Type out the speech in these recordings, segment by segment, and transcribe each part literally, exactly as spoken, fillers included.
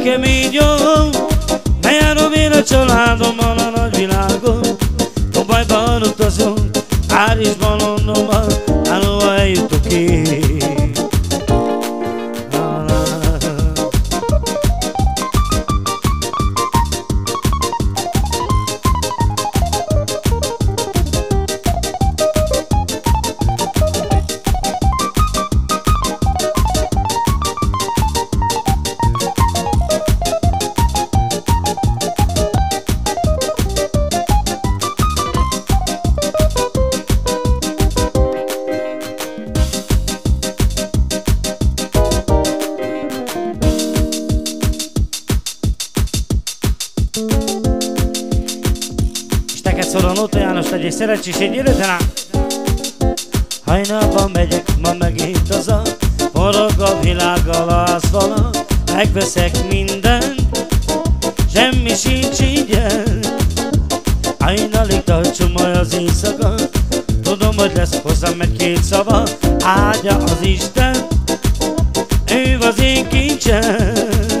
nekem így jó, ne járom én a családommal a nagyvilágon. Dubajban utazom, Párizsban, Londonban, ahova eljutok én. Szóval Nóta János, legyél szerencsés, egy jöjjön át! Hajnalban megyek ma megint haza, forog a világ a lászvala, megveszek mindent, semmi sincs ingyen. Hajnalig tartsumolj az éjszaka, tudom, hogy lesz hozzám egy-két szava, áldja az Isten, ő az én kincsem.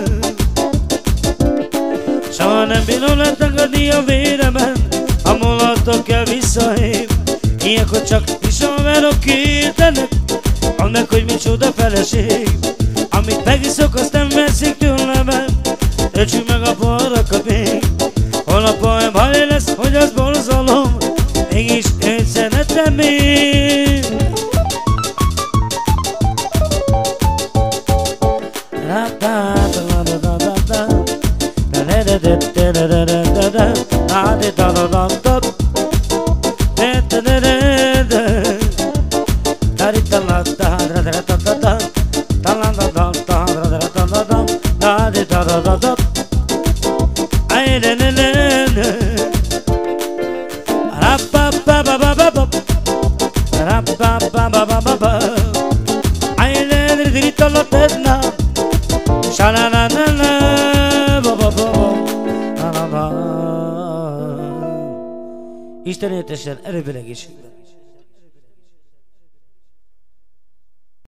Soha nem bírom letagadni a véremen, a mulatok kell visszaév. Ilyenkor csak ismerok kétenek, mondd meg, hogy micsoda feleség. Amit megiszok, azt nem veszik tőlem el, töltsük meg a porrakat még. Holnap baj lesz, hogy az borzalom, mégis őt szeretem én. Isten éltessen, erőben, egészségben.